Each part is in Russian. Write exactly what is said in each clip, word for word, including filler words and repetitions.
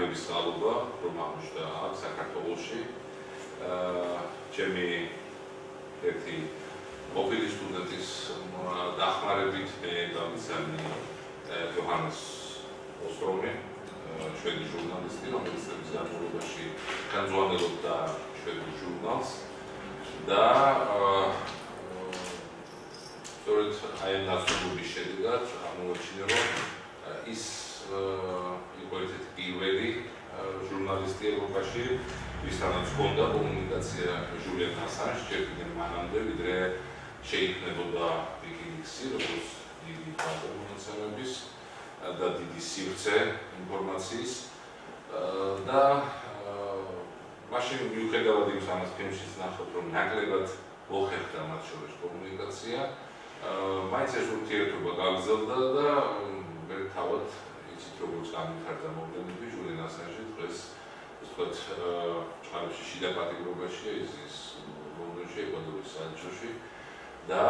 აგრების წყალობა რომ აღმოჩნდა აქ საქართველოში. ჩემი ერთი ყოფილი სტუდენტის დახმარებით მე გავიცანი იოჰანეს ოსტრომი, შვედი ჟურნალისტი, რომელიც წლების განმავლობაში განზვანებობდა შვედი ჟურნალს და სწორედ აი ამ ნაცნობობის შედეგად აღმოაჩინა, რომ ის იყო ერთ-ერთი პირველი ჟურნალისტი ევროპაში, ვისთანაც ჰქონდა კომუნიკაცია ჟულიან ასანჟს, ჯერ კიდევ მანამდე, ვიდრე შეიქმნებოდა ვიკილიქსი, როგორც დიდი მონაცემების და დიდი სივრცე ინფორმაციის და მაშინ მიუხედავად იმის, ამას ფილმშიც ნახავთ, რომ ნაკლებად მოხერხდა მათ შორის კომუნიკაცია, მაინც ეს ურთიერთობა გაგრძელდა და მე თავად იცით, როგორც განვითარდა მოვლენები ჟულიან ასანჟი დღეს ვთქვათ, ჩხარებში შიდა პატიმრობაშია, ის ლონდონში, ეკვადორის საელჩოში და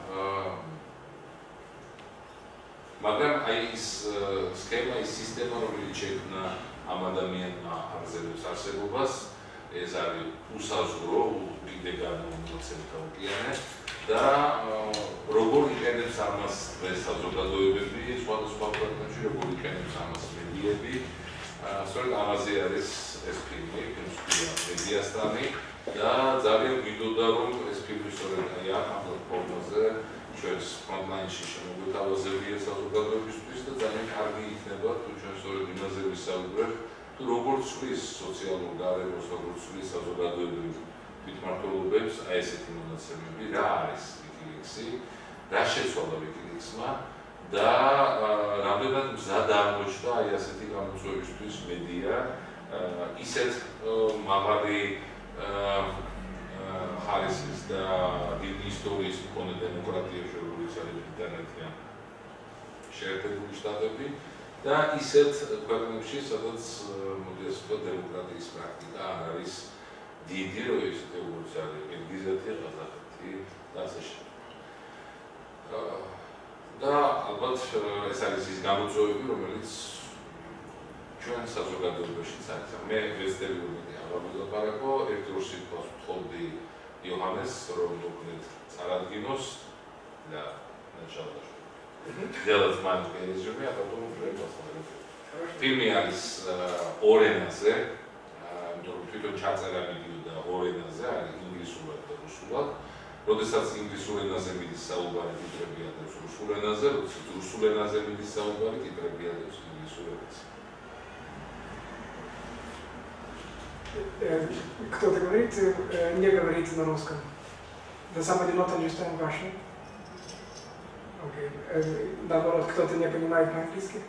მაგრამ აი ის სქემა, ის სისტემა, რომელიც შექმნა ამ ადამიანმა აღზევებს არსებობას, ეს არის უსაზღვრო, უდიდეგანი მონაცემთა ოკეანე და როგორ იყენებს ამას დღეს საზოგადოებები, სხვადასხვა ქვეყნებში, როგორ იყენებს ამას მედიები, სწორედ ამაზე არის ეს ფილმი, ფილმს ქვია მედიასტანი და ძალიან გვინდოდა, რომ ეს ფილმი სწორედ აი ამ პლატფორმაზე ჩვენს ონლაინში შემოგვეთავაზებია საზოგადოებისთვის და ძალიან კარგი იქნება, თუ ჩვენ სწორედ იმაზე ვისაუბრებთ, თუ როგორ ცვლის სოციალურ გარემოს, როგორ ცვლის საზოგადოებრივ თვითმმართველობებს აი ესეთი მონაცემები, რა არის ვიკილიქსი, რა შეცვალა ვიკილიქსმა და რამდენად მზად აღმოჩნდა აი ასეთი გამოწვევისთვის მედია, ისეთ მაღალი ხარისხის და დიდი ისტორიის მქონე დემოკრატიაში, როგორც არის ბრიტანეთი ან შეერთებული შტატები და ისეთ ქვეყნებში, სადაც მოდი ასე ვთქვათ, დემოკრატიის პრაქტიკა არ არის დიდი, ისეთ როგორც არის ყირგიზეთი, ყაზახეთი და ასე შემდეგ. და ალბათ ეს არის ის გამოწვევები, რომელიც ჩვენ საზოგადოებაშიც არის. მე ვესტერლობდი აღარ ვილაპარაკო, ერთ ორ სიტყვას ვთხოვდი იოჰანეს, რომ მოკლედ წარადგინოს და ნაჩვენებაში. დიალოგ მან გენეზიუმი აბატონ ფრენკოს. ფილმი არის ორ ენაზე, იმიტომ რომ თვითონ ჩაწერა მიდიოდა ორ ენაზე, არის ინგლისურად და რუსულად. როდესაც ინგლისურ ენაზე მიდის საუბარი, ტიტრები ადევს რუსულ ენაზე, როდესაც რუსულ ენაზე მიდის საუბარი, ტიტრები ადევს ინგლისურ ენაზე. Кто-то говорит, не говорит на русском. Does somebody not understand Russian? Okay. Наоборот, кто-то не понимает по-английски?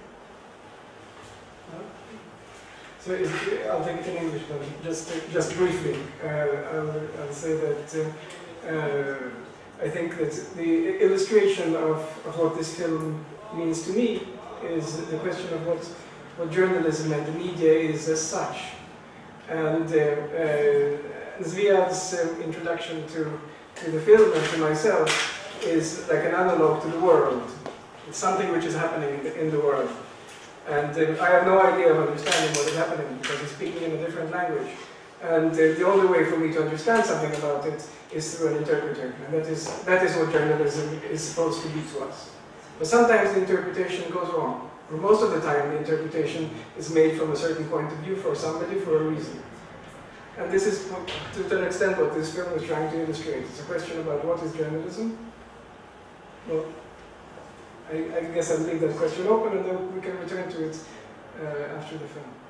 So I'll take it in English, but just just briefly, uh, I'll, I'll say that uh, uh, I think that the illustration of, of what this film means to me is the question of what what journalism and the media is as such. And uh, uh, Zviad's uh, introduction to to the film and to myself is like an analog to the world. It's something which is happening in the, in the world. And uh, I have no idea of understanding what is happening because he's speaking in a different language. And uh, the only way for me to understand something about it is through an interpreter. And that is, that is what journalism is supposed to be to us. But sometimes the interpretation goes wrong. For most of the time, the interpretation is made from a certain point of view for somebody for a reason. And this is, to an extent, what this film was trying to illustrate. It's a question about what is journalism. Well, I, I guess I'll leave that question open and then we can return to it uh, after the film.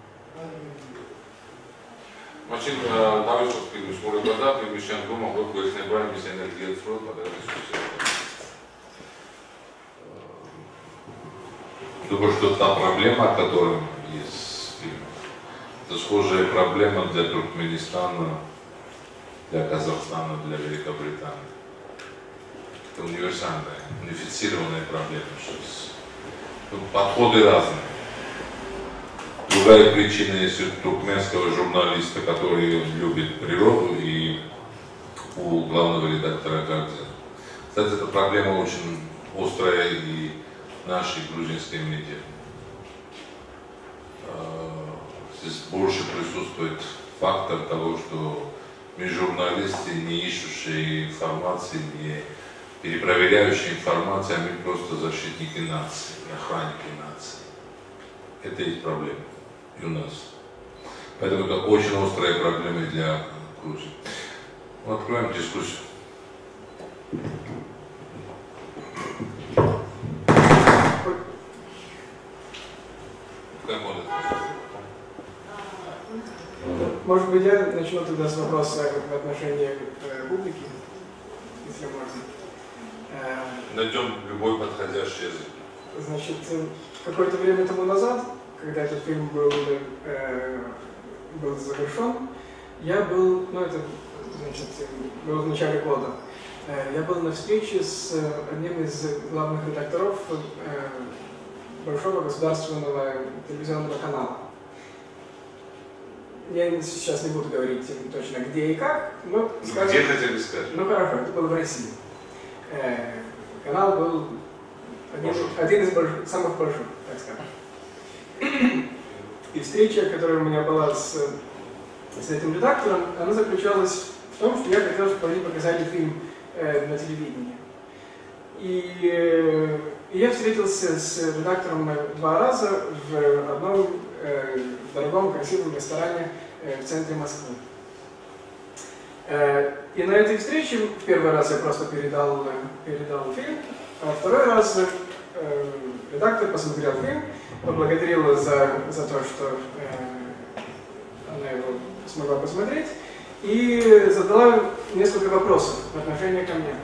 Machin, დავიწყოთ ფილმის ყურება და ფილმის შემდგომ მოხდა გვექნება იმის ენერგიაც, რომ პატარა დისკუსია. Думаю, что та проблема, которая есть в фильме, это схожая проблема для Туркменистана, для Казахстана, для Великобритании. Это универсальная, унифицированная проблема. Подходы разные. Другая причина есть у туркменского журналиста, который любит природу, и у главного редактора «Гардиана». Кстати, эта проблема очень острая и нашей грузинской медиа. здесь больше присутствует фактор того, что мы журналисты, не ищущие информации, не перепроверяющие информацию, а мы просто защитники нации, охранники нации. Это есть проблема и у нас. Поэтому это очень острая проблема для Грузии. Мы откроем дискуссию. Может быть, я начну тогда с вопроса в отношении э, публики, если можно. Э, Найдем любой подходящий язык. Значит, какое-то время тому назад, когда этот фильм был, э, был завершен, я был, ну это, значит, было в начале года, э, я был на встрече с одним из главных редакторов э, большого государственного телевизионного канала. Я сейчас не буду говорить точно где и как, но скажем, где хотели сказать? Ну хорошо, это было в России. Э, канал был один, один из больших, самых больших, так скажем. И встреча, которая у меня была с, с этим редактором, она заключалась в том, что я хотел, чтобы они показали фильм э, на телевидении. И, э, и я встретился с редактором два раза в одном э, дорогом, красивом ресторане э, в центре Москвы. Э, и на этой встрече в первый раз я просто передал, передал фильм, а второй раз э, редактор посмотрел фильм, поблагодарила за, за то, что э, она его смогла посмотреть, и задала несколько вопросов в отношении ко мне.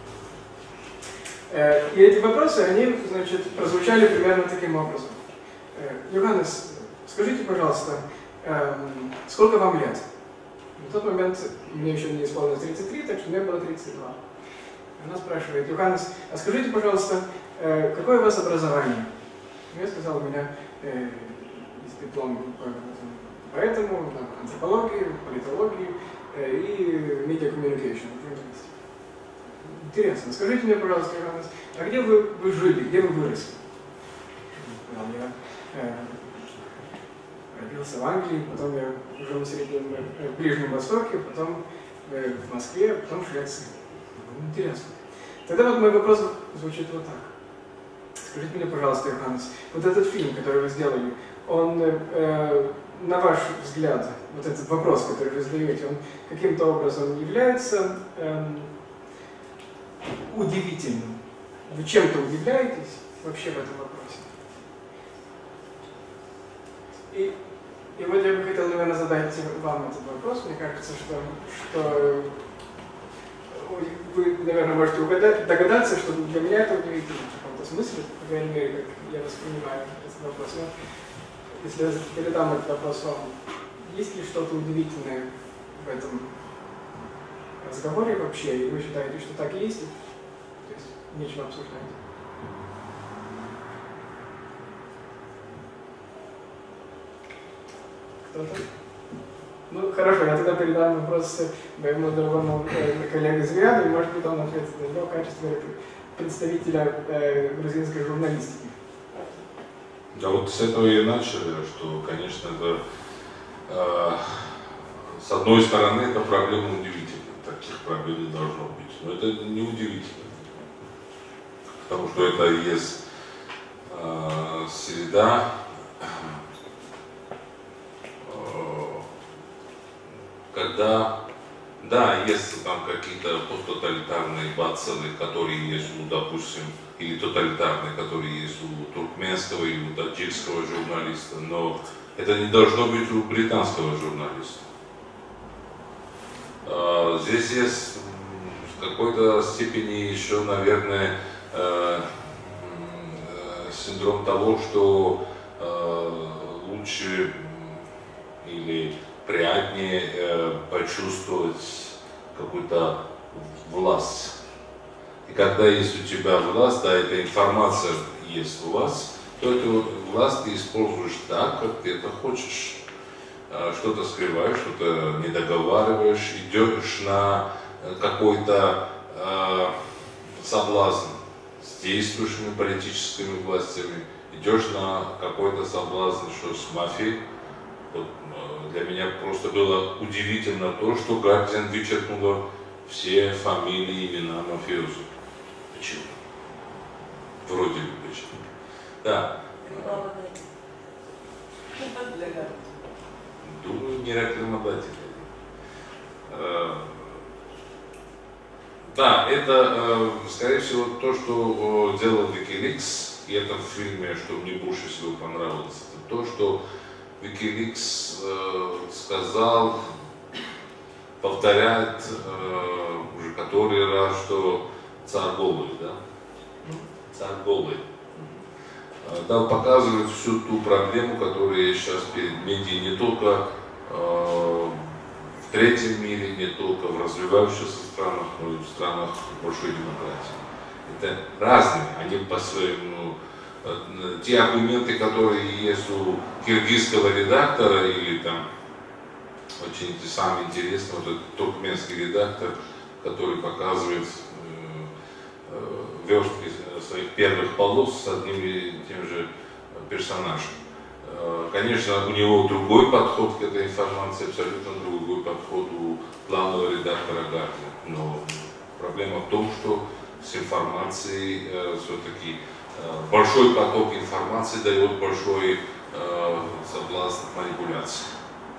Э, и эти вопросы, они, значит, прозвучали примерно таким образом. Э, Йоханнес, скажите, пожалуйста, э, сколько вам лет? На тот момент мне еще не исполнилось тридцать три, так что мне было тридцать два. Она спрашивает: Йоханнес, а скажите, пожалуйста, э, какое у вас образование? Я сказал, у меня э, есть диплом по, по этому, на антропологии, политологии э, и media communication. Интересно, скажите мне, пожалуйста, Йоханнес, а где вы, вы жили, где вы выросли? Я э, родился в Англии, потом я жил в Среднем, э, в Ближнем Востоке, потом э, в Москве, потом в Швеции. Интересно. Тогда вот мой вопрос звучит вот так. Скажите мне, пожалуйста, Йоханнес, вот этот фильм, который вы сделали, он, э, на ваш взгляд, вот этот вопрос, который вы задаете, он каким-то образом является э, удивительным? Вы чем-то удивляетесь вообще в этом вопросе? И, и вот я бы хотел, наверное, задать вам этот вопрос. Мне кажется, что, что вы, наверное, можете угадать, догадаться, что для меня это удивительно в каком-то смысле, по крайней мере, как я воспринимаю этот вопрос. Но если я передам этот вопрос вам, есть ли что-то удивительное в этом разговоре вообще, и вы считаете, что так и есть? То есть нечего обсуждать. Кто-то? Ну, хорошо, я тогда передам вопрос моему дорогому э, коллеге Звяну, и, может быть, он ответит на него в качестве представителя э, грузинской журналистики. Да, вот с этого и начали, что, конечно, это, э, с одной стороны, это проблема удивительная, таких проблем не должно быть, но это не удивительно, потому что это есть э, среда, когда, да, есть там какие-то посттоталитарные бациллы, которые есть, ну, допустим, или тоталитарные, которые есть у туркменского или у таджикского журналиста, но это не должно быть у британского журналиста. А, здесь есть в какой-то степени еще, наверное, э, э, синдром того, что э, лучше или приятнее э, почувствовать какую-то власть. И когда есть у тебя власть, да, эта информация есть у вас, то эту власть ты используешь так, как ты это хочешь. Э, что-то скрываешь, что-то не договариваешь, идешь на какой-то э, соблазн с действующими политическими властями, идешь на какой-то соблазн, что с мафией, Вот, для меня просто было удивительно то, что Guardian вычеркнула все фамилии, имена мафиозов. Почему? Вроде бы почему. Да. Думаю, не рекламодатели. Да, это, скорее всего, то, что делал Wikileaks, и это в фильме, что мне больше всего понравилось, это то, что Wikileaks сказал, повторяет уже который раз, что царь голый, да? Царь голый. Да, показывает всю ту проблему, которая сейчас перед медиа не только э, в третьем мире, не только в развивающихся странах, но и в странах большой демократии. Это разные, они по-своему, э, те аргументы, которые есть у киргизского редактора или там очень самый интересный, вот этот туркменский редактор, который показывает э, э, верстки своих первых полос с одним и тем же персонажем. Конечно, у него другой подход к этой информации, абсолютно другой подход у главного редактора Guardian. Но проблема в том, что с информацией э, все-таки э, большой поток информации дает большой э, соблазн манипуляции.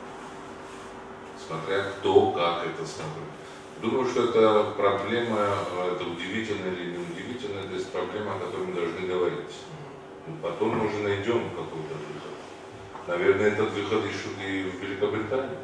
Смотря кто, как это смотрит. Думаю, что это проблема, это удивительно или не удивительно, это есть проблема, о которой мы должны говорить. Потом мы уже найдем какой-то выход. Наверное, этот выход еще и в Великобритании.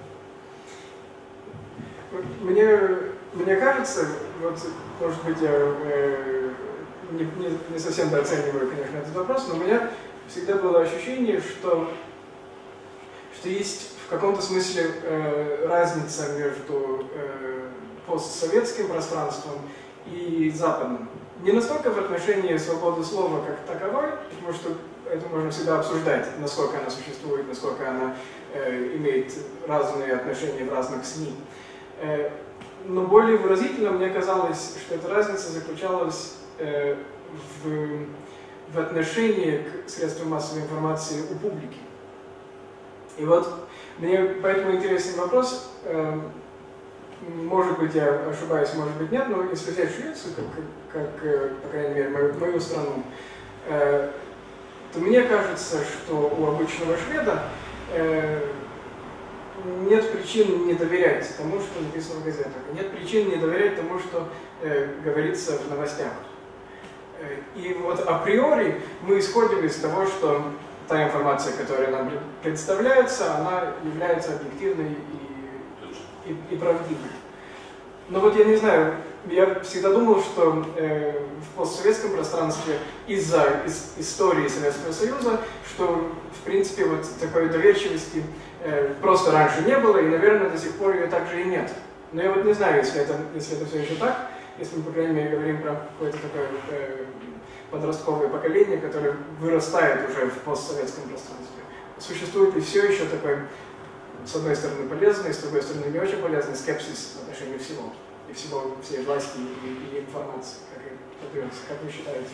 Мне, мне кажется, вот, может быть, я э, не, не, не совсем дооцениваю, конечно, этот вопрос, но у меня всегда было ощущение, что, что есть в каком-то смысле э, разница между э, постсоветским пространством и западным. Не настолько в отношении свободы слова как таковой, потому что это можно всегда обсуждать, насколько она существует, насколько она э, имеет разные отношения в разных СМИ. Э, но более выразительно мне казалось, что эта разница заключалась э, в, в отношении к средствам массовой информации у публики. И вот мне поэтому интересный вопрос. Э, Может быть, я ошибаюсь, может быть, нет, но если взять Швецию, как, как, как по крайней мере, мою, мою страну, э, то мне кажется, что у обычного шведа э, нет причин не доверять тому, что написано в газетах. Нет причин не доверять тому, что э, говорится в новостях. Э, и вот априори мы исходим из того, что та информация, которая нам представляется, она является объективной и И, и правдивой. Но вот я не знаю, я всегда думал, что э, в постсоветском пространстве из-за из, истории Советского Союза, что в принципе вот такой доверчивости э, просто раньше не было, и, наверное, до сих пор ее также и нет. Но я вот не знаю, если это, если это все еще так, если мы, по крайней мере, говорим про какое-то такое э, подростковое поколение, которое вырастает уже в постсоветском пространстве. Существует ли все еще такой, с одной стороны, полезный, с другой стороны, не очень полезный скепсис в отношении всего, и всего, всей власти и, и информации, как, как вы считаете?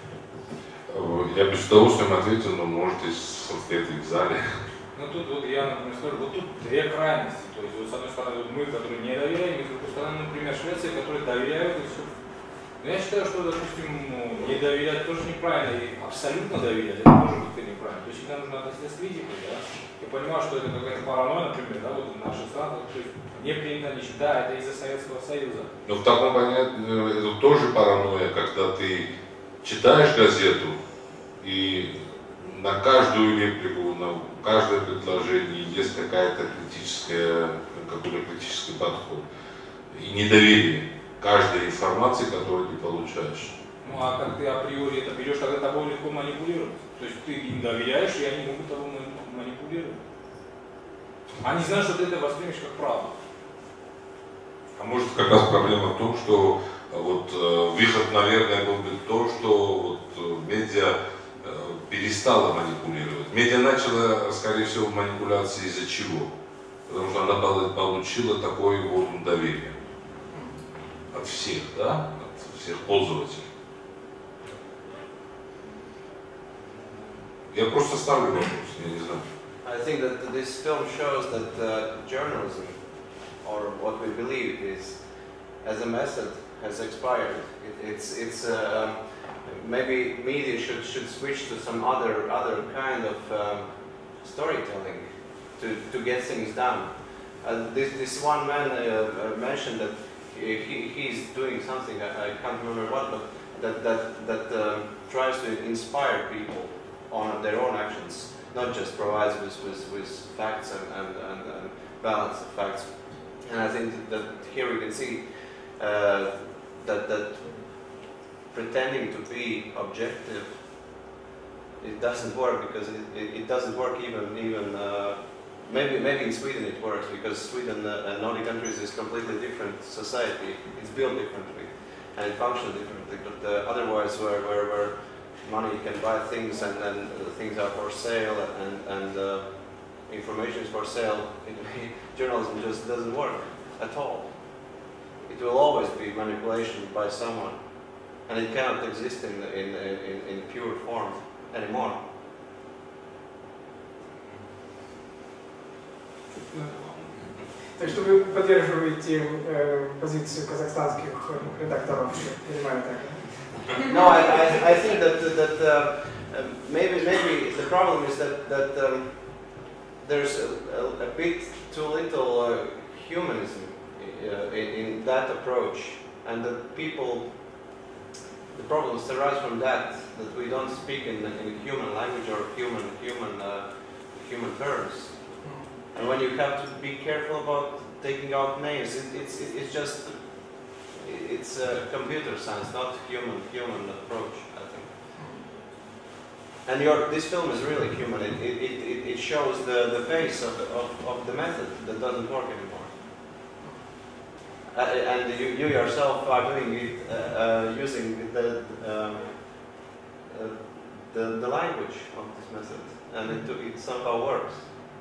Я бы с удовольствием ответил, но может и состоит в зале. Ну тут вот я, например, скажу, вот тут две крайности. То есть, вот, с одной стороны, вот мы, которые не доверяем, и с другой стороны, например, Швеция, которые доверяют и все. Но я считаю, что, допустим, ну, не доверять тоже неправильно, и абсолютно доверять, это тоже как-то неправильно. То есть всегда нужно относиться с критикой, да? Я понимаю, что это какая-то паранойя, например, да, вот в нашей стране, то есть не принято ничего, да, это из-за Советского Союза. Но в таком понятии это тоже паранойя, когда ты читаешь газету и на каждую реплику, на каждое предложение есть какая-то критическая, какой-то критический подход и недоверие каждой информации, которую ты получаешь. Ну а как ты априори это берешь, тогда тобой легко манипулировать. То есть ты им доверяешь, и они могут тобой манипулировать. Они знают, что ты это воспримешь как правду. А может как раз проблема в том, что вот выход, наверное, был бы то, что вот медиа перестала манипулировать. Медиа начала, скорее всего, манипуляции из-за чего? Потому что она получила такое вот доверие от всех, да, от всех пользователей. Я просто ставлю вопрос, я не знаю. А I think that this film shows that uh, journalism, or what we believe is, as a method, has expired. It, it's it's uh, maybe media should should switch to some other other kind of um, storytelling to to get things done. Uh, this this one man uh, mentioned that he he's doing something, I, I can't remember what, but that that that um, tries to inspire people on their own actions, not just provides with with, with facts and, and, and, and balance of facts. And I think that here we can see uh, that that pretending to be objective, it doesn't work, because it, it, it doesn't work even even uh, maybe maybe in Sweden it works, because Sweden uh, and Nordic countries is completely different society. It's built differently and it functions differently. But uh, otherwise, where, where where money can buy things and then uh, things are for sale and and uh, information is for sale, it, journalism just doesn't work at all. It will always be manipulation by someone, and it cannot exist in in in, in pure form anymore. Так что вы поддерживаете э, позицию казахстанских редакторов, понимаю так? No, I, I, I think that that uh, maybe maybe the problem is that that um, there's a, a, a bit too little uh, humanism uh, in, in that approach, and that people, the problems arise from that, that we don't speak in, in human language or human human uh, human terms. And when you have to be careful about taking out names, it, it's it, it's just it's uh, computer science, not human human approach, I think. And your this film is really human. It it, it, it shows the, the face of, of of the method that doesn't work anymore. Uh, and you you yourself are doing it uh, uh, using the um, uh, the the language of this method, and it it somehow works.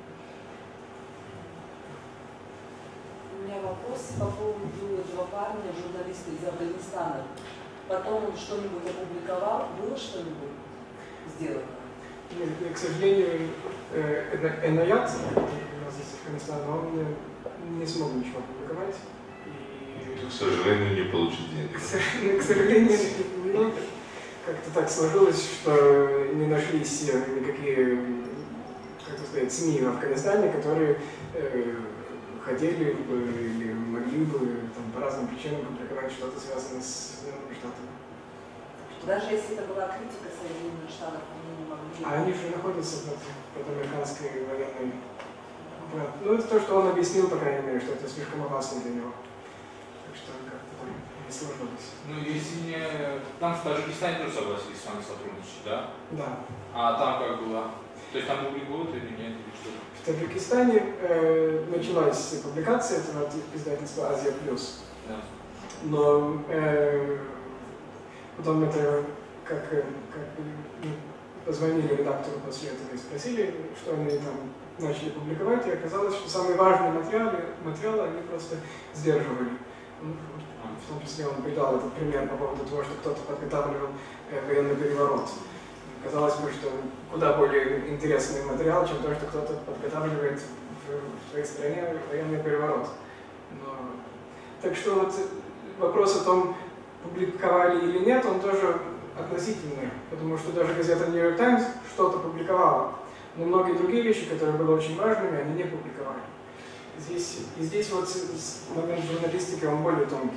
У меня вопрос по поводу этого парня, журналиста из Афганистана. Потом он что-нибудь опубликовал? Было что-нибудь сделано? Нет, к сожалению, Энаят, из Афганистана, он не смог ничего опубликовать. И, к сожалению, не получил денег. К сожалению, ну, как-то так сложилось, что не нашлись никакие, как сказать, СМИ в Афганистане, которые хотели бы или могли бы там, по разным причинам публиковать что-то, связанное с Соединенными Штатами. Даже если это была критика Соединенных Штатов, они не могли... А они же находятся под, под американской военной... Ну, это то, что он объяснил, по крайней мере, что это слишком опасно для него. Так что как-то там не сложилось. Ну, если не... Там в Таджикистане тоже согласились с вами сотрудничать, да? Да. А там как было? То есть там публикуют или нет, или что? В Таджикистане э, началась публикация этого издательства «Азия Плюс». Да. Но э, потом это, как, как ну, позвонили редактору после этого и спросили, что они там начали публиковать, и оказалось, что самые важные материалы, материалы они просто сдерживали. Ну, в том числе он придал этот пример по поводу того, что кто-то подготавливал э, военный переворот. Казалось бы, что куда более интересный материал, чем то, что кто-то подготавливает в, в своей стране военный переворот. Но, так что вот вопрос о том, публиковали или нет, он тоже относительный, потому что даже газета New York Times что-то публиковала, но многие другие вещи, которые были очень важными, они не публиковали. Здесь, и здесь вот момент журналистики, он более тонкий.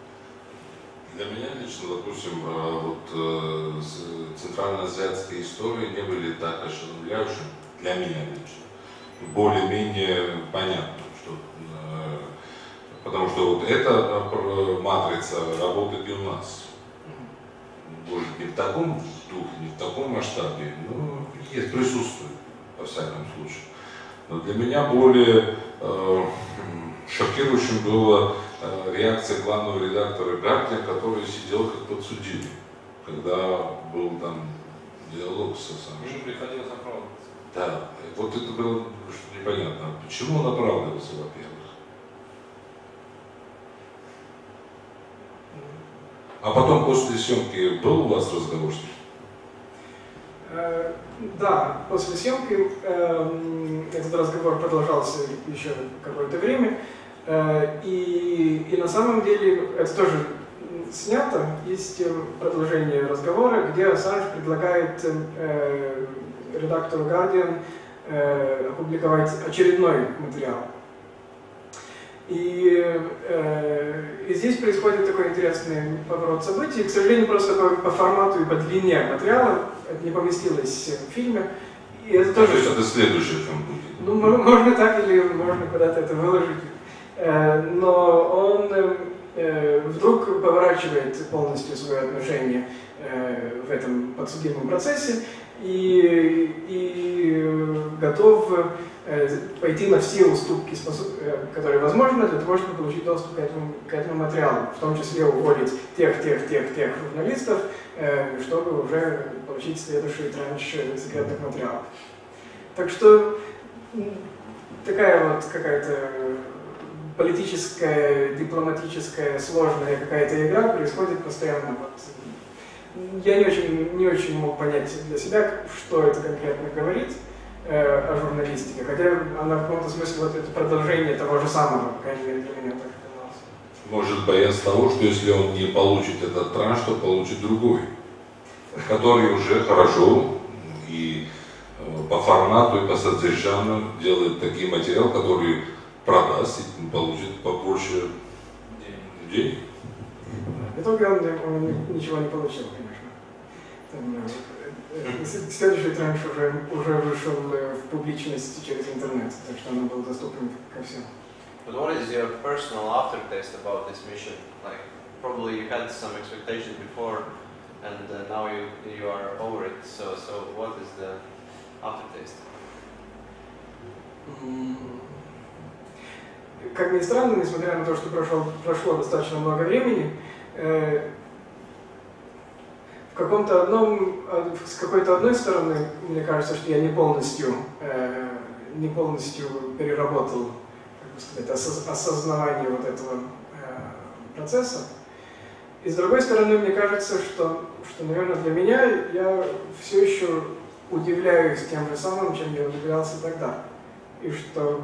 Для меня лично, допустим, вот центральноазиатские истории не были так ошеломляющими, для меня лично, более-менее понятно, что, потому что вот эта матрица работает и у нас. Может, не в таком духе, не в таком масштабе, но есть, присутствует, во всяком случае. Но для меня более э, шокирующим было реакция главного редактора «Гардиан», который сидел как подсудимый, когда был там диалог со самым. Ему приходилось оправдываться. Да, вот это было непонятно. Почему он оправдывался, во-первых? А потом, после съемки, был у вас разговор с ним? Э, да, после съемки э, этот разговор продолжался еще какое-то время. Э, и, и на самом деле это тоже снято. Есть продолжение разговора, где Ассанж предлагает э, редактору Guardian э, опубликовать очередной материал. И, э, и здесь происходит такой интересный поворот событий. К сожалению, просто по, по формату и по длине материала это не поместилось в фильме. И это тоже... То есть это следующий фильм будет? Ну, можно так или можно куда-то это выложить. Э, но он э, вдруг поворачивает полностью свое отношение э, в этом подсудимом процессе и, и готов пойти на все уступки, которые возможны для того, чтобы получить доступ к этому, к этому материалу, в том числе уволить тех, тех, тех, тех журналистов, чтобы уже получить следующий транш секретных материалов. Так что такая вот какая-то политическая, дипломатическая, сложная какая-то игра происходит постоянно. Вот. Я не очень, не очень мог понять для себя, что это конкретно говорит о журналистике, хотя она в каком-то смысле вот это продолжение того же самого, по крайней мере, для меня так казалось. Может бояться того, что если он не получит этот транш, то получит другой, который уже хорошо и по формату, и по содержанию делает такой материал, который продаст и получит побольше денег. В итоге он, он ничего не получил, конечно. Там, следующий транш уже, уже вышел в публичность через интернет, так что он был доступен ко всем. But what is your personal aftertaste about this mission? Like, probably you had some expectations before, and uh, now you you are over it. So, so what is the aftertaste? Как ни странно, несмотря на то, что прошло, прошло достаточно много времени, э, в каком-то одном, с какой-то одной стороны, мне кажется, что я не полностью, э, не полностью переработал, как бы сказать, осоз, осознавание вот этого э, процесса. И с другой стороны, мне кажется, что, что, наверное, для меня я все еще удивляюсь тем же самым, чем я удивлялся тогда. И что,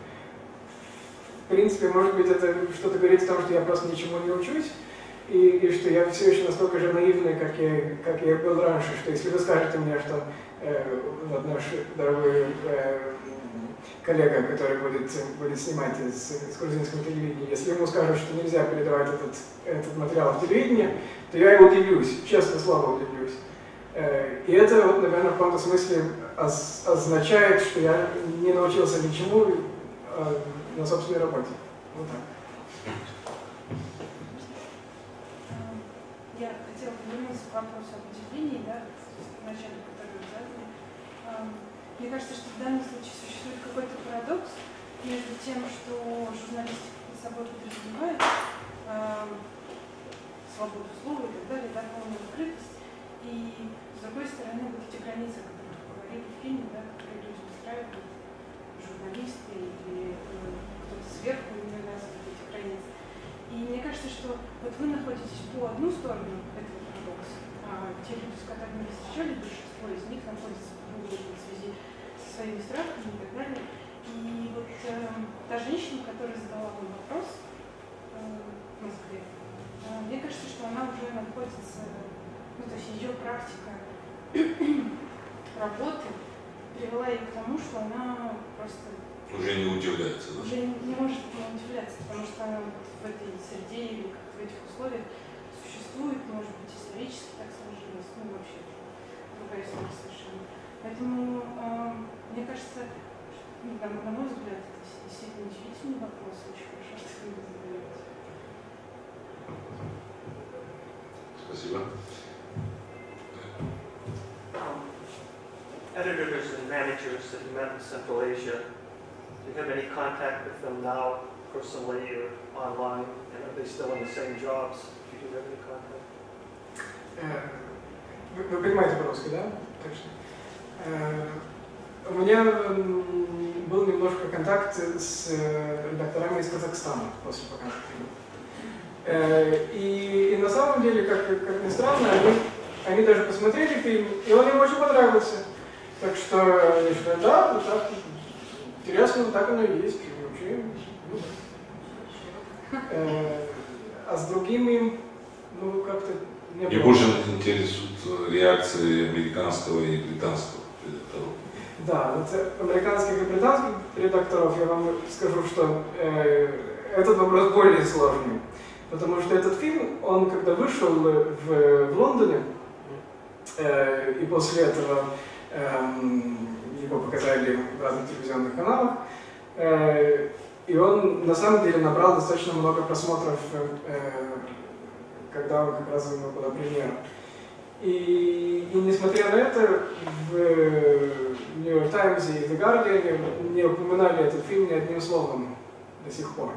в принципе, может быть, это что-то говорит о том, что я просто ничему не учусь, и, и что я все еще настолько же наивный, как я, как я был раньше, что если вы скажете мне, что э, вот наш дорогой э, коллега, который будет, будет снимать из, из грузинского телевидения, если ему скажут, что нельзя передавать этот, этот материал в телевидение, то я и удивлюсь, честное слово удивлюсь. Э, и это, вот, наверное, в каком-то смысле оз, означает, что я не научился ничему э, на собственной работе. Вот так. Я хотела вернуться к вопросу об удивлении, да, вначале, который вы задали. Мне кажется, что в данном случае существует какой-то парадокс между тем, что журналистика под собой подразумевает э, свободу слова и так далее, да, полную открытость, и с другой стороны вот эти границы, о которых вы говорили в фильме, да, которые люди устраивают, журналисты или э, кто-то сверху не навязывает эти границы. И мне кажется, что вот вы находитесь по одну сторону этого парадокса, а те люди, с которыми вы встречали, большинство из них находятся по другую в связи со своими страхами и так далее. И вот э, та женщина, которая задала вам вопрос э, в Москве, э, мне кажется, что она уже находится, ну то есть ее практика работы привела ее к тому, что она просто уже не удивляется, да? Уже не, не может не удивляться, потому что она вот в этой среде или как в этих условиях существует, может быть, исторически так сложилось, ну вообще другая история совершенно. Поэтому э, мне кажется, ну, на, на мой взгляд, это действительно удивительный вопрос, очень хорошо, что вы его задаете. Спасибо. Editors and managers that you met in Central Asia, do you have any contact with them now, personally or online? And are they still in the same jobs? Do you have any contact? Вы, вы понимаете по-русски, да? Точно. У меня был немножко контакт с редакторами из Казахстана после показа фильма. И, и на самом деле, как, как ни странно, они они даже посмотрели фильм, и он им очень понравился. Так что они считают, да, вот так, интересно, так оно и есть. И вообще, ну, э, а с другими, ну, как-то не было. И больше интересуют реакции американского и британского редакторов. Да, вот американских и британских редакторов я вам скажу, что э, этот вопрос более сложный. Потому что этот фильм, он когда вышел в, в Лондоне, э, и после этого э, его показали в разных телевизионных каналах, э, и он на самом деле набрал достаточно много просмотров, э, когда он как раз у него была премьера. И, и несмотря на это, в New York Times и The Guardian не упоминали этот фильм ни одним словом до сих пор.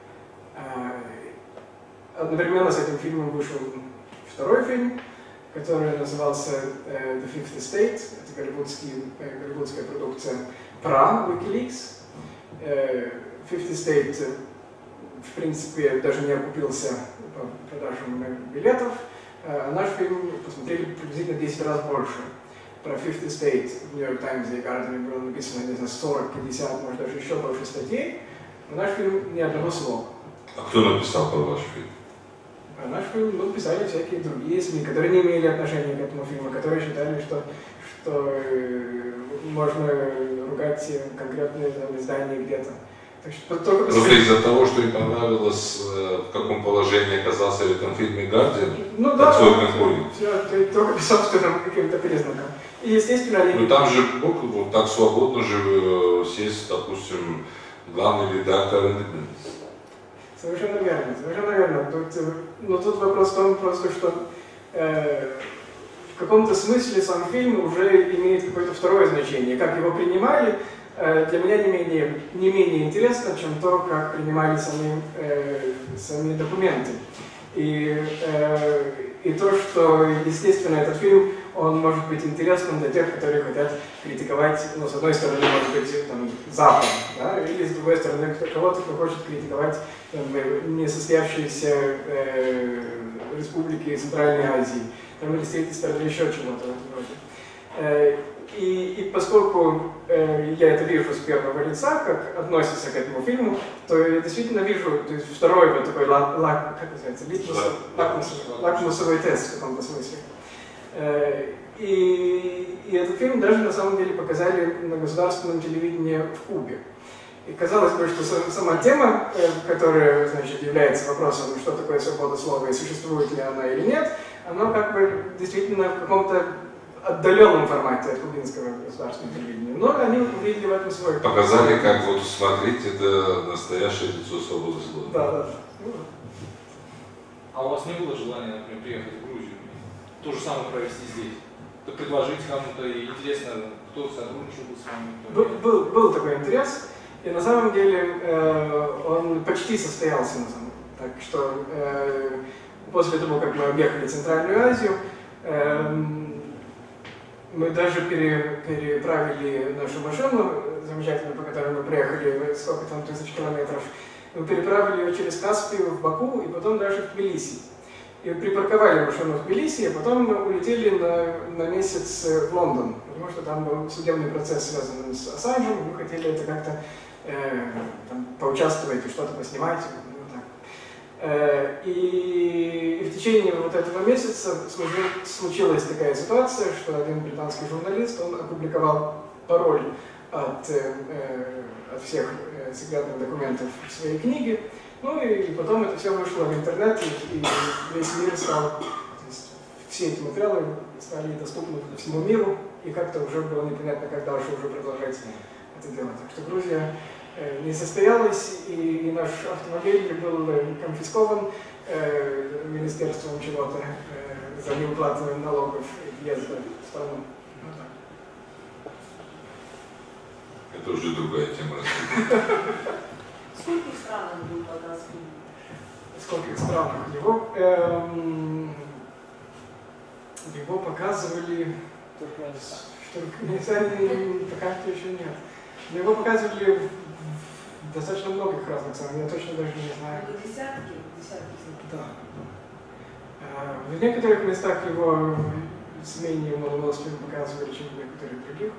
Одновременно с этим фильмом вышел второй фильм, который назывался The Fifth Estate. Это голливудский, голливудская продукция про WikiLeaks. Fifth Estate, в принципе, даже не окупился по продажам билетов. А наш фильм посмотрели приблизительно десять раз больше. Про Fifth Estate в New York Times и Guardian было написано, не знаю, сорок, пятьдесят, может даже еще больше статей. Но наш фильм ни одного слова. А кто написал про ваш фильм? А наш фильм, ну, писали всякие другие СМИ, которые не имели отношения к этому фильму, которые считали, что, что э, можно ругать конкретные там, издания где-то. Так что только Просто из-за того, что им понравилось, в каком положении оказался в этом фильме Гардиан, ну, как да, свой да, конкурент. Все, только по собственным каким-то признакам. И, естественно, они... Ну там же мог вот так свободно же сесть, допустим, главный редактор Independence. Совершенно верно, совершенно верно. Тут, но тут вопрос в том просто, что э, в каком-то смысле сам фильм уже имеет какое-то второе значение. Как его принимали, э, для меня не менее, не менее интересно, чем то, как принимали сами, э, сами документы. И, э, и то, что, естественно, этот фильм, он может быть интересным для тех, которые хотят критиковать, ну, с одной стороны, может быть, там, Запад, да, или с другой стороны, кого-то, кто хочет критиковать там, несостоявшиеся э, республики Центральной Азии, там, или с третьей стороны еще чего-то в этом роде. Э, и, и поскольку э, я это вижу с первого лица, как относится к этому фильму, то я действительно вижу, то есть второй вот такой ла, ла, как называется, лакмусовый, лакмусовый, лакмусовый тест в каком-то смысле. И, и этот фильм даже на самом деле показали на государственном телевидении в Кубе. И казалось бы, что сама тема, которая, значит, является вопросом, что такое свобода слова и существует ли она или нет, она как бы действительно в каком-то отдаленном формате от кубинского государственного телевидения. Но они увидели в этом свой... Показали, как вот смотреть, это настоящее лицо свободы слова. Да, да. А у вас не было желания, например, приехать в Грузию? То же самое провести здесь? То предложить кому-то, и интересно, кто сотрудничал с вами? Был, был, был такой интерес, и на самом деле э, он почти состоялся. На самом деле. Так что э, после того, как мы объехали Центральную Азию, э, мы даже пере, переправили нашу машину, замечательную, по которой мы приехали, сколько там, тысяч километров, мы переправили ее через Каспию в Баку и потом дальше в Тбилиси. И припарковали машину в Тбилиси, а потом мы улетели на, на месяц в Лондон, потому что там был судебный процесс, связанный с Ассанжем, мы хотели это как-то э, там, поучаствовать и что-то поснимать. Вот так. Э, и, и в течение вот этого месяца случилась такая ситуация, что один британский журналист, он опубликовал пароль от, э, от всех э, секретных документов в своей книге. Ну и потом это все вышло в интернет, и, и весь мир стал, то есть все эти материалы стали доступны всему миру, и как-то уже было непонятно, как дальше уже продолжать это делать. Так что Грузия э, не состоялась, и, и наш автомобиль был конфискован э, министерством чего-то э, за неуплату налогов и въезда в страну. Вот так. Это уже другая тема. В скольких странах был показ фильма? В скольких странах? Его, эм, его показывали... В Туркменистане пока что еще нет. Но его показывали в достаточно многих разных странах, я точно даже не знаю. Ну, десятки, десятки. Да. В некоторых местах его с менее удовольствием показывали, чем в некоторых других.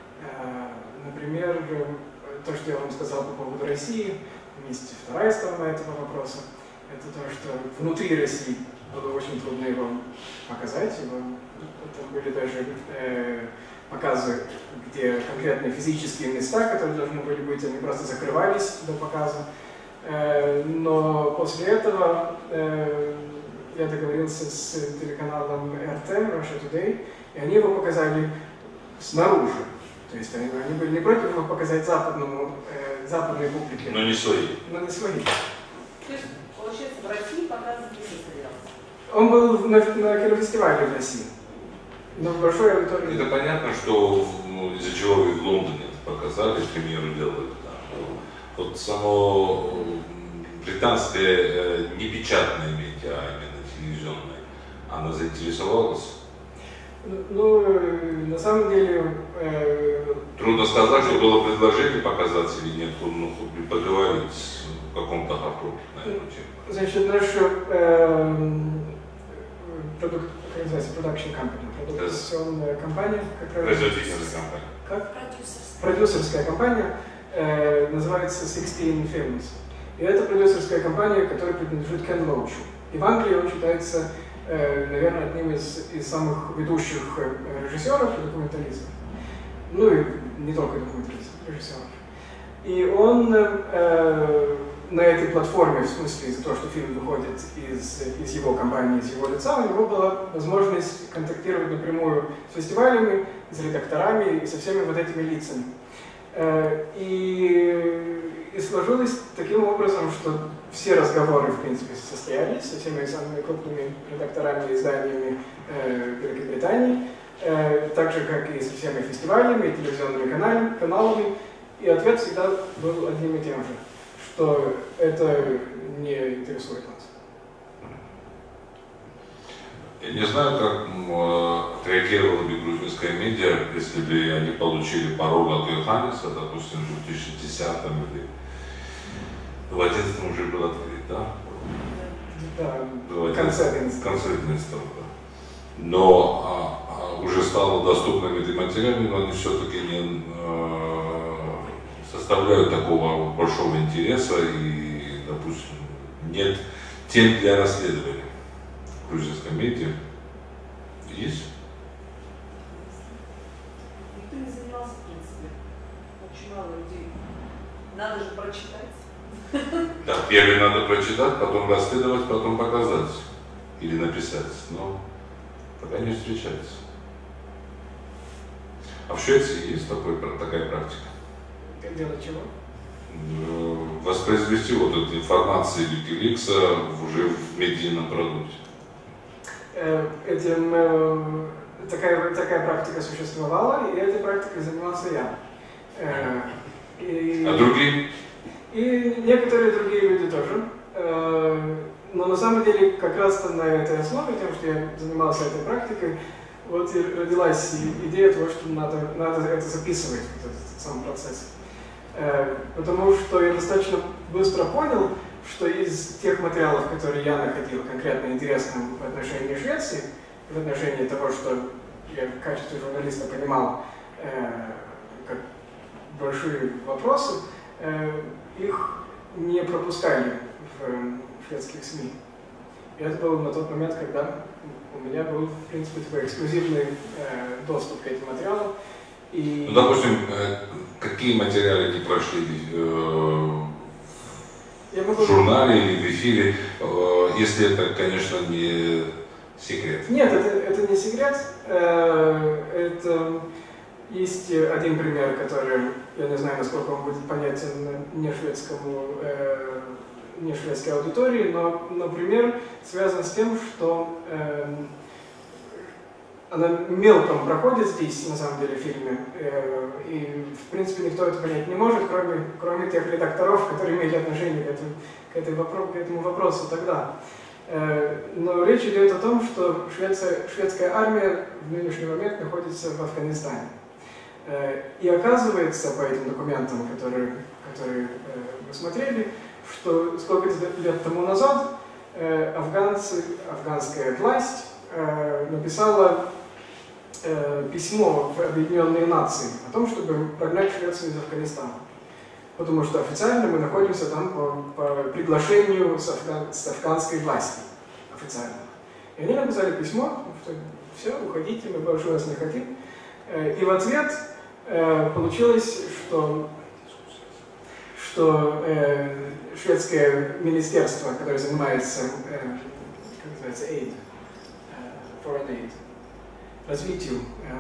Например, то, что я вам сказал по поводу России, есть вторая сторона этого вопроса. Это то, что внутри России было очень трудно его показать. Его, там были даже э, показы, где конкретные физические места, которые должны были быть, они просто закрывались до показа. Э, но после этого э, я договорился с телеканалом эр тэ, Russia Today, и они его показали снаружи. То есть они, они были не против его показать западному, э, западной публике. Но не свои. Но не свои. То есть, получается, в России показывать не состоялся? Он был на, на кинофестивале в России. Но в большой аудитории. Это понятно, что ну, из-за чего вы в Лондоне это показали, премьеру делали. Да. Вот само британское э, не печатное медиа, а именно телевизионное, она заинтересовалась? Ну, на самом деле... Э, Трудно сказать, что было предложение показать или нет, ну, поговорить в каком-то хапу на эту тему. Значит, наша э, продукт, как называется, production company, продукционная компания, как производительная компания. Как? Продюсерская компания, э, называется sixteen films. И это продюсерская компания, которая принадлежит Кен Лоучу. И в Англии он считается, э, наверное, одним из, из самых ведущих э, режиссеров и документалистов. Ну и не только документалистов, режиссеров. И он э, на этой платформе, в смысле из-за того, что фильм выходит из, из его компании, из его лица, у него была возможность контактировать напрямую с фестивалями, с редакторами и со всеми вот этими лицами. Э, и, и сложилось таким образом, что все разговоры, в принципе, состоялись со всеми самыми крупными редакторами и изданиями э, Великобритании, э, так же, как и со всеми фестивалями и телевизионными каналами, каналами. И ответ всегда был одним и тем же, что это не интересует нас. Я не знаю, как отреагировала бы грузинская медиа, если бы они получили пароль от Йоханнеса, допустим, в две тысячи десятом или в две тысячи одиннадцатом уже был открыт, да? Да, в конце одиннадцатого. В конце одиннадцатого, да. Но а, а, уже стало доступными эти материалы, но они все-таки не а, составляют такого большого интереса и, допустим, нет тем для расследования. Грузинская медиа есть? Никто не занимался, в принципе. Очень мало людей. Надо же прочитать. Да, первый надо прочитать, потом расследовать, потом показать или написать, но пока не встречается. А в Швеции есть такой, такая практика? Как делать чего? Воспроизвести вот эту информацию Wikileaks уже в медийном продукте. Этим, э, такая, такая практика существовала, и этой практикой занимался я. Э, и, а другие? И некоторые другие люди тоже. Э, но на самом деле как раз-то на этой основе, тем, что я занимался этой практикой, вот и родилась идея того, что надо, надо это записывать, этот, этот сам процесс. Э, потому что я достаточно быстро понял, что из тех материалов, которые я находил конкретно интересным в отношении Швеции, в отношении того, что я в качестве журналиста понимал э, как большие вопросы, э, их не пропускали в э, шведских СМИ. И это было на тот момент, когда у меня был, в принципе, такой эксклюзивный э, доступ к этим материалам. И... Ну, допустим, э, какие материалы не прошли э, Я могу... в журнале или в эфире, если это, конечно, не секрет? Нет, это, это не секрет. Это есть один пример, который, я не знаю, насколько он будет понятен не шведскому, не шведской аудитории, но, например, связан с тем, что она мелком проходит здесь, на самом деле, в фильме, и, в принципе, никто это понять не может, кроме, кроме тех редакторов, которые имели отношение к этому, к, этой вопро- к этому вопросу тогда. Но речь идет о том, что Швеция, шведская армия в нынешний момент находится в Афганистане. И оказывается, по этим документам, которые, которые мы смотрели, что сколько лет тому назад э, афганцы, афганская власть э, написала э, письмо в Объединенные Нации о том, чтобы прогнать Швецию из Афганистана. Потому что официально мы находимся там по, по приглашению с, афган, с афганской власти. Официально. И они написали письмо, что все, уходите, мы больше вас не хотим. И в ответ э, получилось, что, что э, шведское министерство, которое занимается, э, как называется, aid, э, foreign aid, развитию, э,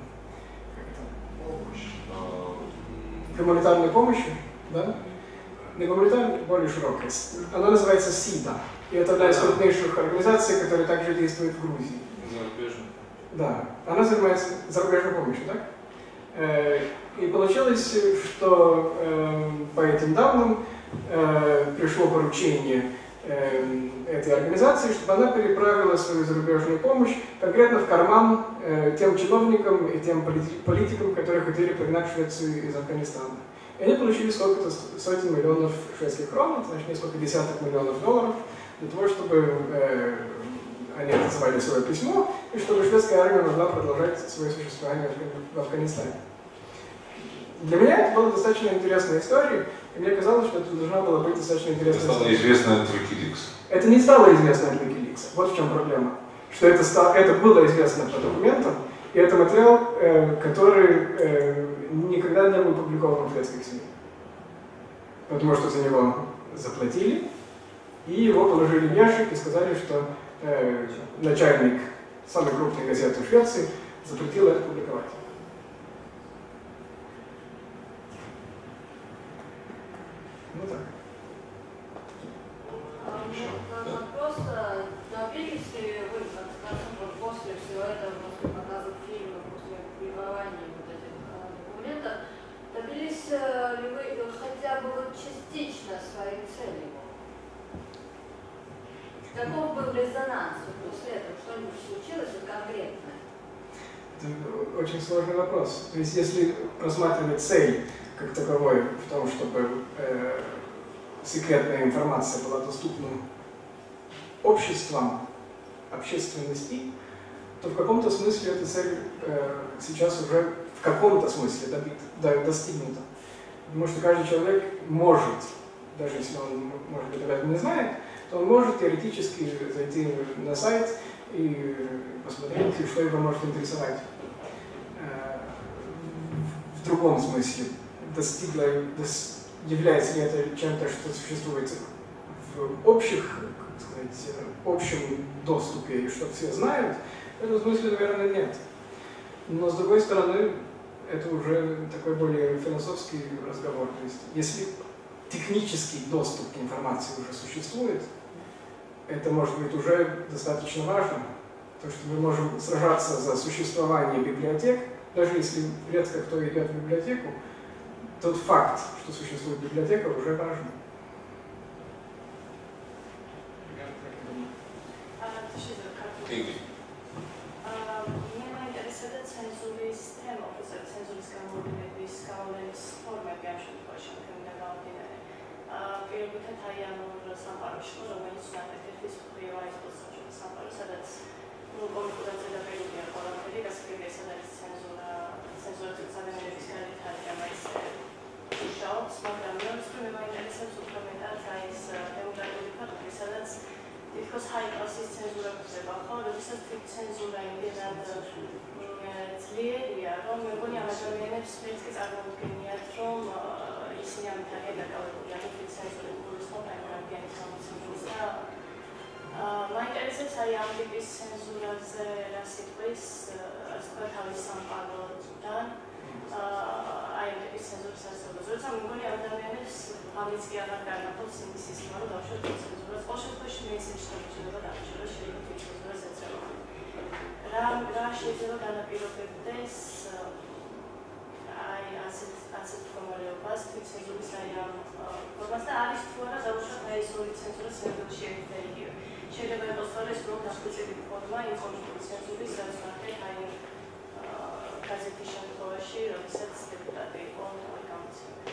гуманитарной помощи, да? Не гуманитарной, более широкой. Она называется СИДА. И это одна из крупнейших организаций, которая также действует в Грузии. Зарубежная. Да, она занимается зарубежной помощью, так? И получилось, что э, по этим данным э, пришло поручение э, этой организации, чтобы она переправила свою зарубежную помощь конкретно в карман э, тем чиновникам и тем политикам, которые хотели прогнать Швецию из Афганистана. И они получили сколько-то сотен миллионов шведских крон, значит, несколько десяток миллионов долларов, для того, чтобы э, они отозвали свое письмо, и чтобы шведская армия могла продолжать свое существование в Афганистане. Для меня это была достаточно интересная история, и мне казалось, что это должна была быть достаточно интересная это история. Это стало известно от Wikileaks. Это не стало известно от Wikileaks. Вот в чем проблема. Что это, стало, это было известно по документам, и это материал, э, который э, никогда не был опубликован в шведских СМИ. Потому что за него заплатили, и его положили в ящик и сказали, что э, начальник самой крупной газеты в Швеции запретил это публиковать. Ну так. Вопрос, добились ли вы, скажем, после всего этого, после показа фильма, после опубликования вот этих документов, добились ли вы хотя бы вот частично своих целей? Каков был резонанс после этого? Что-нибудь случилось вот конкретное? Это очень сложный вопрос. То есть если рассматривать цель как таковой в том, чтобы э, секретная информация была доступна обществам, общественности, то в каком-то смысле эта цель э, сейчас уже в каком-то смысле добит, да, достигнута. Потому что каждый человек может, даже если он, может быть, об этом не знает, то он может теоретически зайти на сайт и посмотреть, что его может интересовать. Э, в другом смысле, достигло, является ли это чем-то, что существует в общих, как сказать, общем доступе и что все знают, в этом смысле, наверное, нет. Но, с другой стороны, это уже такой более философский разговор. То есть, если технический доступ к информации уже существует, это может быть уже достаточно важно. То, что мы можем сражаться за существование библиотек, даже если редко кто идет в библиотеку, тот факт, что существует библиотека, уже важен. Меня интересует цензуრის თემა, უბრალოდ ცენზურის გამოვლენების გამოვლენის ფორმები ამ შემთხვევაში მინდა გავდინარე. პირობითად აი ამ სამყაროში, რომელიც ერთ-ერთი მსხვილი არის სამყარო, სადაც პოლიტიკურად ზედაპირულია ყველაფერი, გასაგებია სადაც ცენზურა, ცენზურა ადამიანების გარეთ არის ამას მუშაობს, მაგრამ მე მაინტერესებს უფრო მეტად აი ეს დემოკრატიული ფაქტი, სადაც თითქოს ჰაი კლასის ცენზურა გვხვდება, ხო, როდესაც თვით ცენზურა იმდენად ძლიერია, რომ მეგონი ამ ადამიანებს ვერც კი წარმოუდგენიათ, რომ ისინი ამით არიან დაკავებული, ანუ თვით ცენზურა გულისხმობ აი რადგანის გამოცემის და მაინტერესებს აი ამ ტიპის ცენზურაზე რა სიტყვის, ასე ვთქვათ, თავის სამყაროდან აი ამ ტიპის ცენზურის არსებობას. როცა მეგონი ადამიანებს ამიც კი აღარ განახობს იმის ისმა, რომ დავუშვათ ცენზურას. ყოველ შემთხვევაში მე ისე შეიძლება დავუშვათ, შეიძლება თვით ცენზურას ეწევა. რა რა შეიძლება განაპირობებდეს აი ასეთ ასეთ მდგომარეობას თვით ცენზურის აი ამ ფორმას და არის თუ არა დავუშვათ აი ეს ორი ცენზურა სერვერში ერთდაიგივე. შეიძლება იყოს რომ ეს უფრო დასკვეცილი ფორმა ინფორმაციული ცენზურის, რაც ნახეთ აი გაზეთის შემთხვევაში, როდესაც დეპუტატი იყო გამოცემული.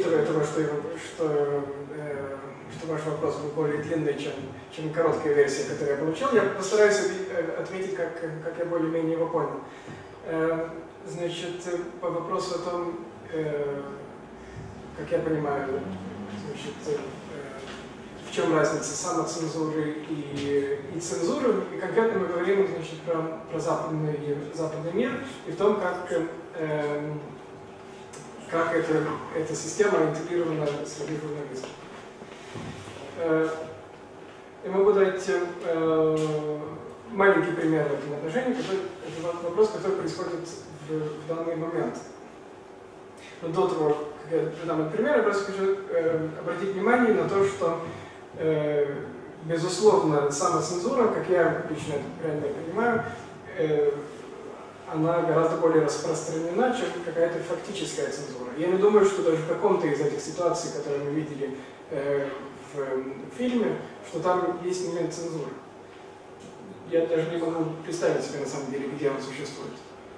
учитывая того, что, что, э, что ваш вопрос был более длинный, чем, чем короткая версия, которую я получил, я постараюсь ответить, как, как я более-менее его понял. Э, значит, по вопросу о том, э, как я понимаю, значит, э, в чем разница самоцензуры и, и цензуры, и конкретно мы говорим, значит, про, про западный, западный мир и в том, как, э, как это, эта система интегрирована среди журналистов. Э, я могу дать э, маленький пример в этом отношении, который, это вопрос, который происходит в, в данный момент. Но до того, как я дам этот пример, я просто хочу э, обратить внимание на то, что э, безусловно самоцензура, как я лично это правильно понимаю, э, она гораздо более распространена, чем какая-то фактическая цензура. Я не думаю, что даже в каком-то из этих ситуаций, которые мы видели э, в, в фильме, что там есть момент цензуры. Я даже не могу представить себе на самом деле, где он существует.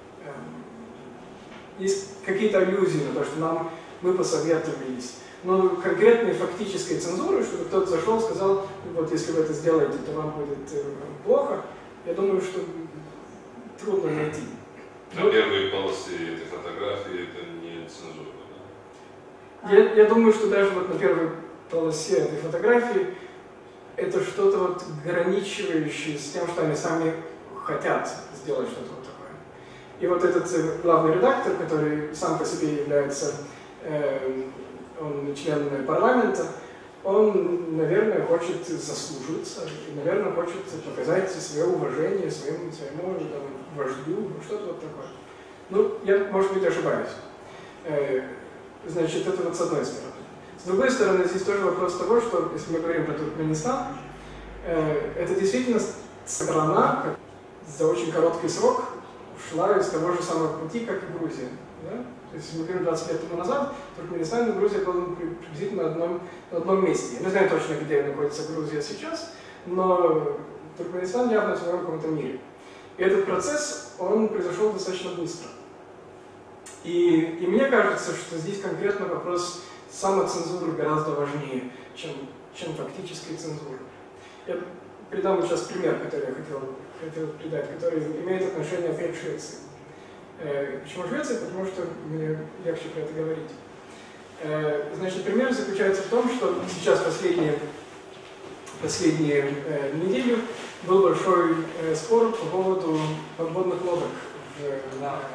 Есть какие-то аллюзии на то, что нам мы посоветовались. Но конкретной фактической цензуры, чтобы кто-то зашел и сказал, вот если вы это сделаете, то вам будет э, плохо, я думаю, что трудно найти. На первой полосе этой фотографии это не цензура, да? Я, я думаю, что даже вот на первой полосе этой фотографии это что-то вот граничивающее с тем, что они сами хотят сделать что-то вот такое. И вот этот э, главный редактор, который сам по себе является э, он член парламента, он, наверное, хочет заслужиться, и, наверное, хочет показать свое уважение своему, своему там, вождю, что-то вот такое. Ну, я, может быть, ошибаюсь. Э, значит, это вот с одной стороны. С другой стороны, здесь тоже вопрос того, что, если мы говорим про Туркменистан, э, это действительно страна, за очень короткий срок ушла из того же самого пути, как и Грузия. Да? То есть, если мы говорим двадцать лет тому назад, Туркменистан и Грузия были приблизительно на одном, на одном месте. Я не знаю точно, где находится Грузия сейчас, но Туркменистан явно в своем каком-то мире. И этот процесс, он произошел достаточно быстро. И, и мне кажется, что здесь конкретно вопрос самоцензуры гораздо важнее, чем, чем фактической цензуры. Я придам сейчас пример, который я хотел, хотел придать, который имеет отношение опять к Швеции. Э, почему Швеция? Потому что мне легче про это говорить. Э, значит, пример заключается в том, что сейчас последние, последние э, неделю был большой э, спор по поводу подводных лодок в, э,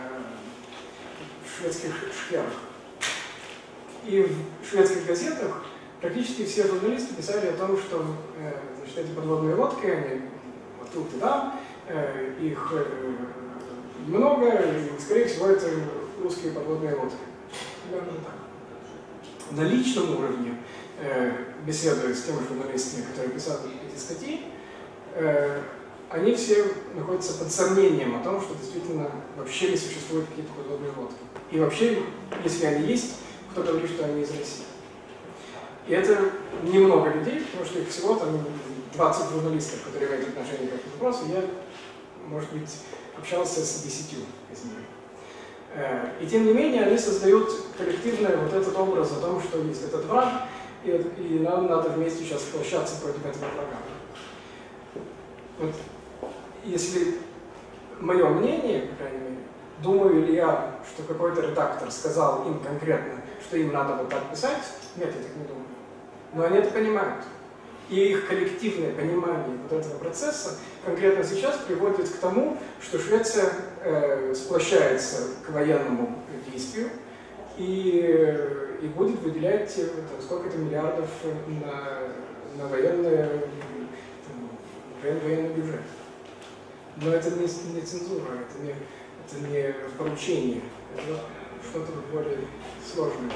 в шведских шхерах. И в шведских газетах практически все журналисты писали о том, что э, значит, эти подводные лодки, они вот тут и там, э, их э, много, и, скорее всего, это русские подводные лодки. Примерно так. На личном уровне, э, беседуя с теми журналистами, которые писали эти статьи, э, они все находятся под сомнением о том, что действительно вообще не существуют какие-то подводные лодки. И вообще, если они есть, кто говорит, что они из России. И это немного людей, потому что их всего там двадцать журналистов, которые имеют отношение к этому вопросу. Я, может быть, общался с десятью из них. И тем не менее, они создают коллективный вот этот образ о том, что есть этот враг, и, и нам надо вместе сейчас сплощаться против этого врага. Вот, если мое мнение, по крайней мере, думаю ли я, что какой-то редактор сказал им конкретно, что им надо вот так писать, нет, я так не думаю. Но они это понимают. И их коллективное понимание вот этого процесса конкретно сейчас приводит к тому, что Швеция э, сплощается к военному действию и, и будет выделять там, сколько-то миллиардов на, на военное, там, военный бюджет. Но это не, не цензура, это не, это не поручение, это что-то более сложное.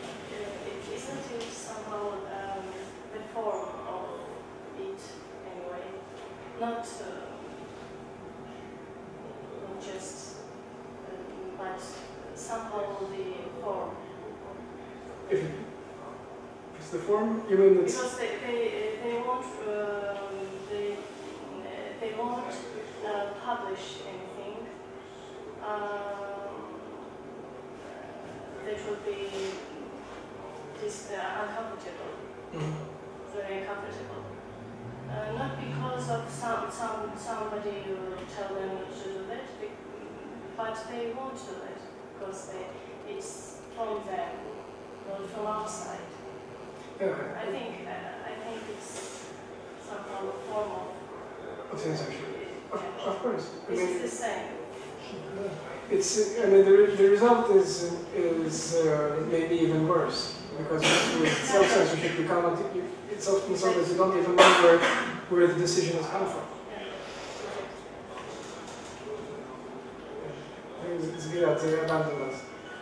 Not, uh, not just, uh, but somehow the form. If it's the form, you mean it's... Because they, they, they won't, uh, they, they won't uh, publish anything. Um, that would be it is uh, uncomfortable, Mhm. very uncomfortable. Uh, not because of some, some somebody will tell them to do that, be- but they won't do it because they, it's from them, not from outside. Yeah, I think uh, I think it's some kind of form of. of censorship. Of, Yeah. of course. I This mean, is the same. it's, I mean, the, the result is, is uh, maybe even worse. Because with self-censorship, you cannot, you, it's often so that you don't even know where, where the decision has come from. It's good to abandon us.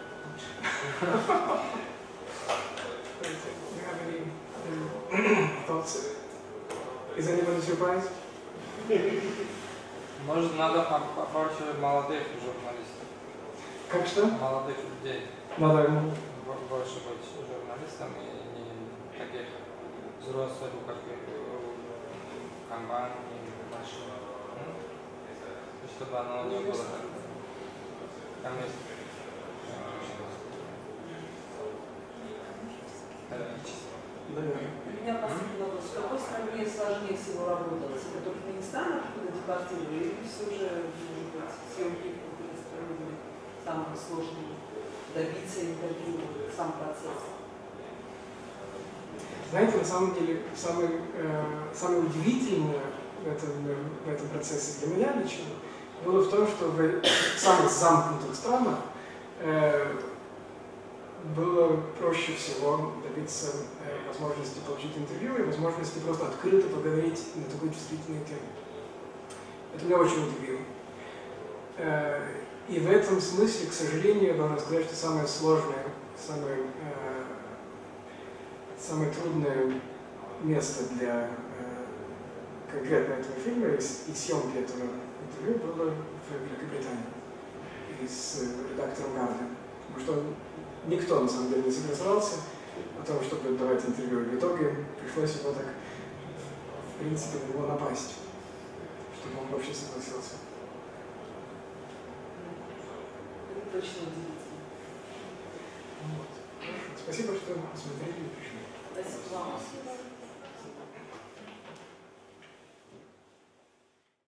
Do you have any um, thoughts? Is anyone surprised? Может, надо по- побольше молодых журналистов, Как что? молодых людей, Надо ему. бо- больше быть журналистом и не таких взрослых, как в компании, больших. М? Чтобы оно не было так. Там есть э, Да. У меня последний вопрос. В какой стране сложнее всего работать? Это Туркменистан, откуда депортировали, или все же, может быть, съемки в какой-то стране были самым сложным добиться интервью, сам процесс? Знаете, на самом деле, самое, э, самое удивительное в этом, в этом процессе для меня лично было в том, что в самых замкнутых странах э, было проще всего добиться э, возможности получить интервью и возможности просто открыто поговорить на такую чувствительную тему. Это меня очень удивило. Э, и в этом смысле, к сожалению, я должен сказать, что самое сложное, самое, э, самое трудное место для э, конкретно этого фильма и, и съемки этого интервью было в Великобритании и с э, редактором Гарден. Потому что никто на самом деле не согласовался о том, чтобы давать интервью. В итоге пришлось его так, в принципе, на него напасть, чтобы он вообще согласился. Это точно удивительно. Вот. Спасибо, что посмотрели и пришли. Спасибо вам.